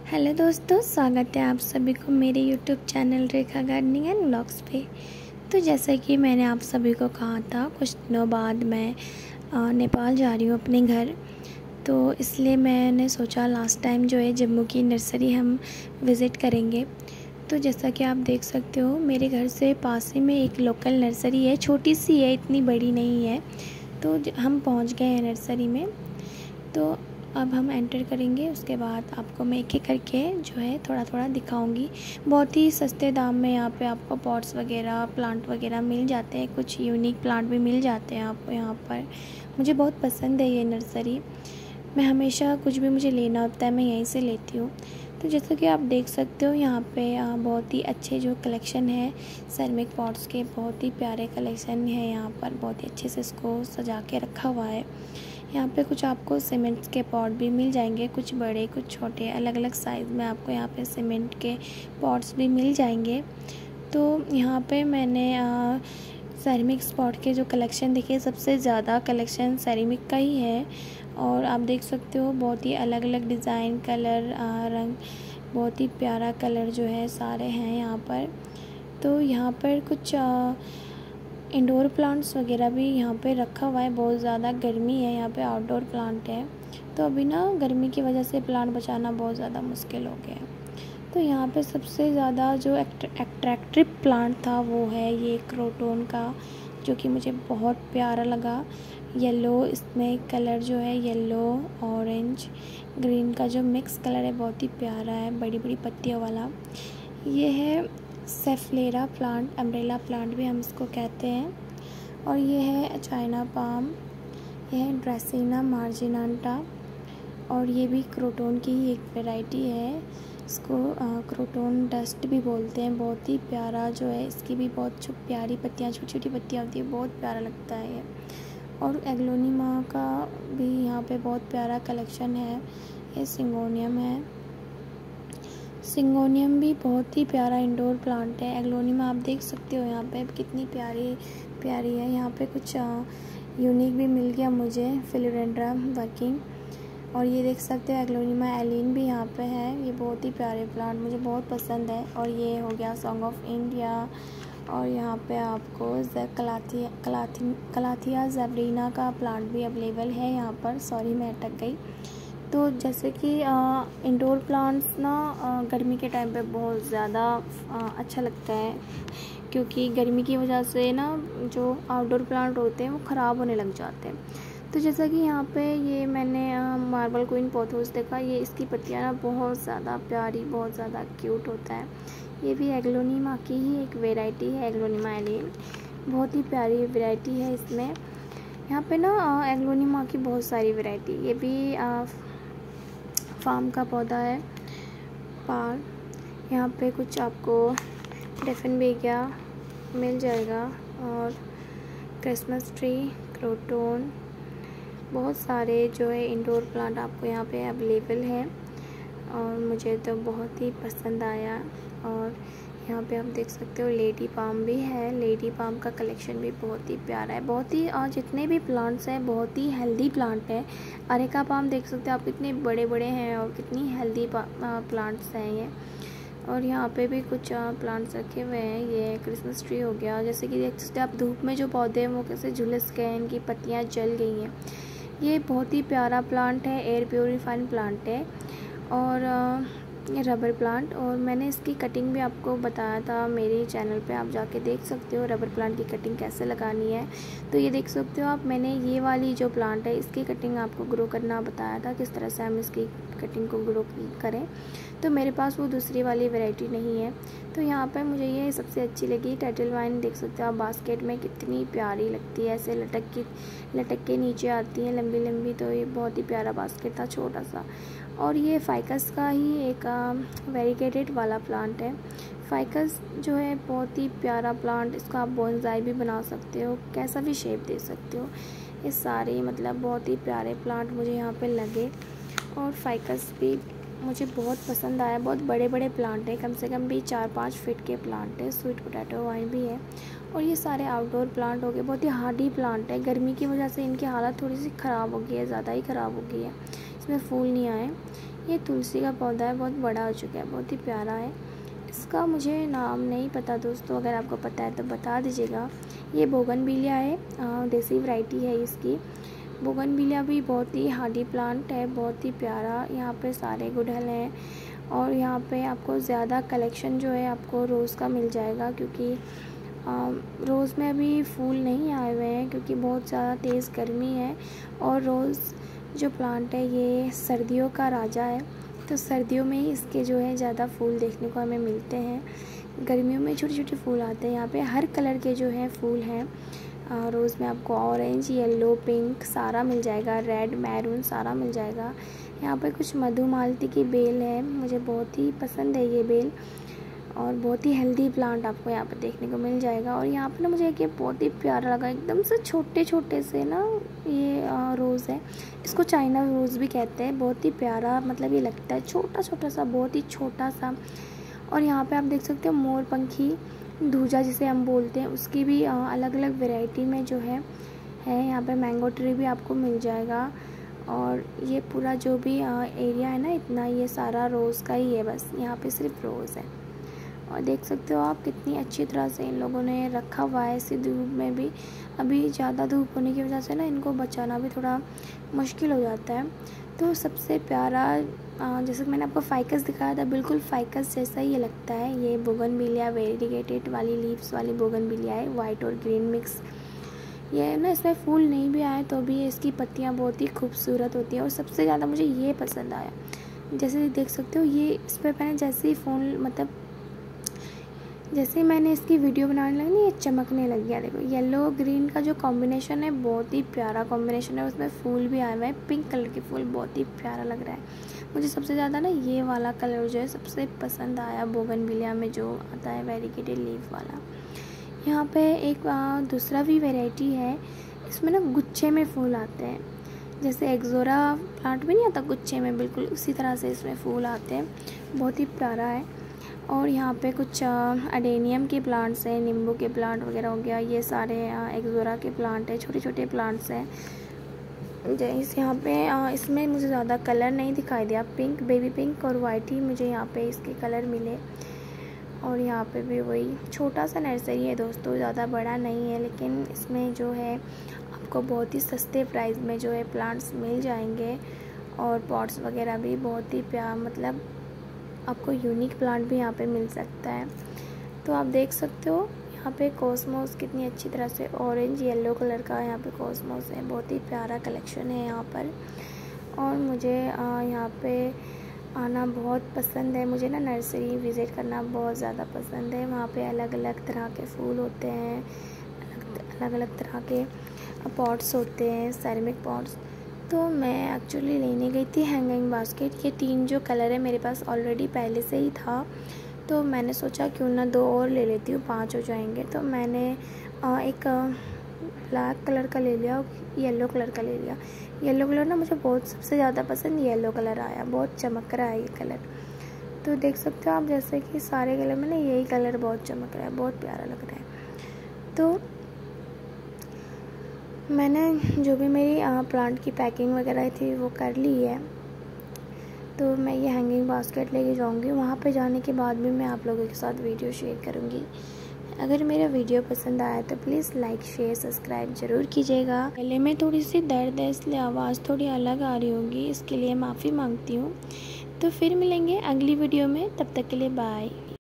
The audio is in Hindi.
हेलो दोस्तों, स्वागत है आप सभी को मेरे YouTube channel Rekha gardening and vlogs पे। तो जैसा कि मैंने आप सभी को कहा था, कुछ दिनों बाद मैं नेपाल जा रही हूँ अपने घर। तो इसलिए मैंने सोचा लास्ट टाइम जो है जम्मू की नर्सरी हम विज़िट करेंगे। तो जैसा कि आप देख सकते हो, मेरे घर से पास ही में एक लोकल नर्सरी है, छोटी सी है, इतनी बड़ी नहीं है। तो हम पहुँच गए हैं नर्सरी में। तो अब हम एंटर करेंगे, उसके बाद आपको मैं एक एक करके जो है थोड़ा थोड़ा दिखाऊंगी। बहुत ही सस्ते दाम में यहाँ पे आपको पॉट्स वगैरह, प्लांट वगैरह मिल जाते हैं। कुछ यूनिक प्लांट भी मिल जाते हैं आपको यहाँ पर। मुझे बहुत पसंद है ये नर्सरी। मैं हमेशा कुछ भी मुझे लेना होता है मैं यहीं से लेती हूँ। तो जैसा कि आप देख सकते हो, यहाँ पे बहुत ही अच्छे जो कलेक्शन है सेरेमिक पॉट्स के, बहुत ही प्यारे कलेक्शन है यहाँ पर। बहुत ही अच्छे से इसको सजा के रखा हुआ है। यहाँ पे कुछ आपको सीमेंट के पॉट भी मिल जाएंगे, कुछ बड़े कुछ छोटे, अलग अलग साइज़ में आपको यहाँ पे सीमेंट के पॉट्स भी मिल जाएंगे। तो यहाँ पे मैंने सेरेमिक पॉट के जो कलेक्शन देखे, सबसे ज़्यादा कलेक्शन सेरेमिक का ही है। और आप देख सकते हो बहुत ही अलग अलग डिज़ाइन, कलर, रंग, बहुत ही प्यारा कलर जो है सारे हैं यहाँ पर। तो यहाँ पर कुछ इंडोर प्लांट्स वगैरह भी यहाँ पे रखा हुआ है। बहुत ज़्यादा गर्मी है यहाँ पे, आउटडोर प्लांट है। तो अभी ना गर्मी की वजह से प्लांट बचाना बहुत ज़्यादा मुश्किल हो गया है। तो यहाँ पे सबसे ज़्यादा जो अट्रैक्टिव प्लांट था वो है ये क्रोटोन का, जो कि मुझे बहुत प्यारा लगा। येलो इसमें कलर जो है, येलो ऑरेंज ग्रीन का जो मिक्स कलर है, बहुत ही प्यारा है, बड़ी बड़ी पत्तियों वाला। ये है सेफलेरा प्लांट, अम्ब्रेला प्लांट भी हम इसको कहते हैं। और ये है चाइना पाम, ये है ड्रेसिना मार्जिनाटा, और ये भी क्रोटोन की ही एक वैरायटी है। इसको क्रोटोन डस्ट भी बोलते हैं। बहुत ही प्यारा जो है, इसकी भी बहुत प्यारी पत्तियाँ, छोटी छोटी पत्तियाँ होती है, बहुत प्यारा लगता है ये। और एग्लोनिमा का भी यहाँ पे बहुत प्यारा कलेक्शन है। ये सिंगोनियम है, सिंगोनियम भी बहुत ही प्यारा इंडोर प्लांट है। एग्लोनिमा आप देख सकते हो यहाँ पे कितनी प्यारी प्यारी है। यहाँ पे कुछ यूनिक भी मिल गया मुझे, फिलोडेंड्रम वर्किंग। और ये देख सकते हो एग्लोनिमा एलिन भी यहाँ पे है। ये बहुत ही प्यारे प्लांट मुझे बहुत पसंद है। और ये हो गया सॉन्ग ऑफ इंडिया। और यहाँ पे आपको कलाथिया ज़ेबरीना का प्लांट भी अवेलेबल है यहाँ पर। सॉरी मैं अटक गई। तो जैसे कि इंडोर प्लांट्स ना गर्मी के टाइम पे बहुत ज़्यादा अच्छा लगता है, क्योंकि गर्मी की वजह से ना जो आउटडोर प्लांट होते हैं वो ख़राब होने लग जाते हैं। तो जैसा कि यहाँ पे ये मैंने मार्बल क्वीन पोथोस देखा, ये इसकी पत्तियाँ ना बहुत ज़्यादा प्यारी, बहुत ज़्यादा क्यूट होता है। ये भी एग्लोनिमा की ही एक वेराइटी है, एग्लोनिमा एलिन, बहुत ही प्यारी वेराइटी है। इसमें यहाँ पे ना एग्लोनिमा की बहुत सारी वेराइटी, ये भी फार्म का पौधा है पार। यहाँ पे कुछ आपको डेफिनबेगिया मिल जाएगा, और क्रिसमस ट्री, क्रोटोन, बहुत सारे जो है इंडोर प्लांट आपको यहाँ पे अवेलेबल है। और मुझे तो बहुत ही पसंद आया। और यहाँ पे आप देख सकते हो लेडी पाम भी है। लेडी पाम का कलेक्शन भी बहुत ही प्यारा है। बहुत ही जितने भी प्लांट्स हैं बहुत ही हेल्दी प्लांट है। अरेका पाम देख सकते हो आप, कितने बड़े बड़े हैं और कितनी हेल्दी प्लांट्स हैं ये। और यहाँ पे भी कुछ प्लांट्स रखे हुए हैं। ये क्रिसमस ट्री हो गया, जैसे कि देख सकते हो आप धूप में जो पौधे हैं वो कैसे झुलस गए हैं, इनकी पत्तियाँ जल गई हैं। ये बहुत ही प्यारा प्लांट है, एयर प्योरीफाइंग प्लांट है। और ये रबर प्लांट, और मैंने इसकी कटिंग भी आपको बताया था मेरे चैनल पे, आप जाके देख सकते हो रबर प्लांट की कटिंग कैसे लगानी है। तो ये देख सकते हो आप, मैंने ये वाली जो प्लांट है इसकी कटिंग आपको ग्रो करना बताया था, किस तरह से हम इसकी कटिंग को ग्रो करें। तो मेरे पास वो दूसरी वाली वैरायटी नहीं है। तो यहाँ पर मुझे ये सबसे अच्छी लगी। टर्टल वाइन देख सकते हो आप, बास्केट में कितनी प्यारी लगती है, ऐसे लटक के नीचे आती है लंबी लंबी। तो ये बहुत ही प्यारा बास्केट था, छोटा सा। और ये फाइकस का ही एक वेरीगेटेड वाला प्लांट है। फाइकस जो है बहुत ही प्यारा प्लांट, इसका आप बोनसाई भी बना सकते हो, कैसा भी शेप दे सकते हो। ये सारे मतलब बहुत ही प्यारे प्लांट मुझे यहाँ पे लगे। और फाइकस भी मुझे बहुत पसंद आया। बहुत बड़े बड़े प्लांट है, कम से कम भी 4-5 फीट के प्लांट है। स्वीट पोटैटो वाइन भी है। और ये सारे आउटडोर प्लांट हो गए, बहुत ही हार्डी प्लांट है। गर्मी की वजह से इनकी हालत थोड़ी सी ख़राब हो गई है, ज़्यादा ही ख़राब हो गई है, इसमें फूल नहीं आए। ये तुलसी का पौधा है, बहुत बड़ा हो चुका है, बहुत ही प्यारा है। इसका मुझे नाम नहीं पता दोस्तों, अगर आपको पता है तो बता दीजिएगा। ये बोगनविलिया है, देसी वैरायटी है इसकी। बोगनविलिया भी बहुत ही हार्डी प्लांट है, बहुत ही प्यारा। यहाँ पे सारे गुड़हल हैं और यहाँ पे आपको ज़्यादा कलेक्शन जो है आपको रोज़ का मिल जाएगा, क्योंकि रोज़ में अभी फूल नहीं आए हुए हैं क्योंकि बहुत ज़्यादा तेज़ गर्मी है। और रोज़ जो प्लांट है ये सर्दियों का राजा है, तो सर्दियों में ही इसके जो है ज़्यादा फूल देखने को हमें मिलते हैं। गर्मियों में छोटे छोटे फूल आते हैं। यहाँ पे हर कलर के जो हैं फूल हैं। रोज़ में आपको ऑरेंज, येलो, पिंक सारा मिल जाएगा, रेड, मैरून सारा मिल जाएगा। यहाँ पे कुछ मधुमालती की बेल है, मुझे बहुत ही पसंद है ये बेल, और बहुत ही हेल्दी प्लांट आपको यहाँ पे देखने को मिल जाएगा। और यहाँ पे ना मुझे एक ये बहुत ही प्यारा लगा, एकदम से छोटे छोटे से ना ये रोज़ है। इसको चाइना रोज़ भी कहते हैं। बहुत ही प्यारा, मतलब ये लगता है छोटा छोटा सा, बहुत ही छोटा सा। और यहाँ पे आप देख सकते हो मोरपंखी दूजा जिसे हम बोलते हैं, उसकी भी अलग अलग वैरायटी में जो है यहाँ पे मैंगो ट्री भी आपको मिल जाएगा। और ये पूरा जो भी एरिया है ना, इतना ये सारा रोज़ का ही है, बस यहाँ पे सिर्फ रोज़ है। और देख सकते हो आप कितनी अच्छी तरह से इन लोगों ने रखा हुआ है इसी धूप में भी। अभी ज़्यादा धूप होने की वजह से ना इनको बचाना भी थोड़ा मुश्किल हो जाता है। तो सबसे प्यारा, जैसे कि मैंने आपको फाइकस दिखाया था, बिल्कुल फाइकस जैसा ही ये लगता है। ये बोगनविलिया वेरीगेटेड वाली लीव्स वाली बोगनविलिया है, वाइट और ग्रीन मिक्स। ये ना इसमें फूल नहीं भी आए तो भी इसकी पत्तियाँ बहुत ही खूबसूरत होती हैं। और सबसे ज़्यादा मुझे ये पसंद आया, जैसे देख सकते हो ये इस पर मैंने जैसे ही फ़ोन मतलब जैसे मैंने इसकी वीडियो बनाने लगी ना, ये चमकने लग गया। देखो येलो ग्रीन का जो कॉम्बिनेशन है, बहुत ही प्यारा कॉम्बिनेशन है। उसमें फूल भी आए हुए हैं, पिंक कलर के फूल, बहुत ही प्यारा लग रहा है। मुझे सबसे ज़्यादा ना ये वाला कलर जो है सबसे पसंद आया, बोगनविलिया में जो आता है वेरीगेटेड लीफ वाला। यहाँ पे एक दूसरा भी वैरायटी है, इसमें ना गुच्छे में फूल आते हैं, जैसे एक्जोरा प्लांट में नहीं आता गुच्छे में, बिल्कुल उसी तरह से इसमें फूल आते हैं। बहुत ही प्यारा है। और यहाँ पे कुछ अडेनियम के प्लांट्स हैं, नींबू के प्लांट वगैरह हो गया, ये सारे एक्जोरा के प्लांट हैं, छोटे छोटे प्लांट्स हैं। जैसे यहाँ पे इसमें मुझे ज़्यादा कलर नहीं दिखाई दिया, पिंक, बेबी पिंक और वाइट ही मुझे यहाँ पे इसके कलर मिले। और यहाँ पे भी वही छोटा सा नर्सरी है दोस्तों, ज़्यादा बड़ा नहीं है, लेकिन इसमें जो है आपको बहुत ही सस्ते प्राइस में जो है प्लांट्स मिल जाएंगे। और पॉट्स वगैरह भी बहुत ही प्यार, मतलब आपको यूनिक प्लांट भी यहाँ पे मिल सकता है। तो आप देख सकते हो यहाँ पे कॉस्मोस कितनी अच्छी तरह से ऑरेंज येलो कलर का यहाँ पे कॉस्मोस है, बहुत ही प्यारा कलेक्शन है यहाँ पर। और मुझे यहाँ पे आना बहुत पसंद है, मुझे ना नर्सरी विज़िट करना बहुत ज़्यादा पसंद है। वहाँ पे अलग अलग तरह के फूल होते हैं, अलग अलग तरह के पॉट्स होते हैं, सेरेमिक पॉट्स। तो मैं एक्चुअली लेने गई थी हैंगिंग बास्केट। ये 3 जो कलर है मेरे पास ऑलरेडी पहले से ही था, तो मैंने सोचा क्यों ना 2 और ले लेती हूँ, 5 हो जाएंगे। तो मैंने एक ब्लैक कलर का ले लिया, येलो कलर का ले लिया। येलो कलर ना मुझे बहुत सबसे ज़्यादा पसंद येलो कलर आया, बहुत चमक रहा है ये कलर। तो देख सकते हो आप, जैसे कि सारे कलर में ना यही कलर बहुत चमक रहा है, बहुत प्यारा लग रहा है। तो मैंने जो भी मेरी प्लांट की पैकिंग वगैरह थी वो कर ली है। तो मैं ये हैंगिंग बास्केट लेके जाऊंगी, वहाँ पे जाने के बाद भी मैं आप लोगों के साथ वीडियो शेयर करूँगी। अगर मेरा वीडियो पसंद आया तो प्लीज़ लाइक, शेयर, सब्सक्राइब ज़रूर कीजिएगा। गले में थोड़ी सी दर्द है, इसलिए आवाज़ थोड़ी अलग आ रही होगी, इसके लिए माफ़ी मांगती हूँ। तो फिर मिलेंगे अगली वीडियो में, तब तक के लिए बाय।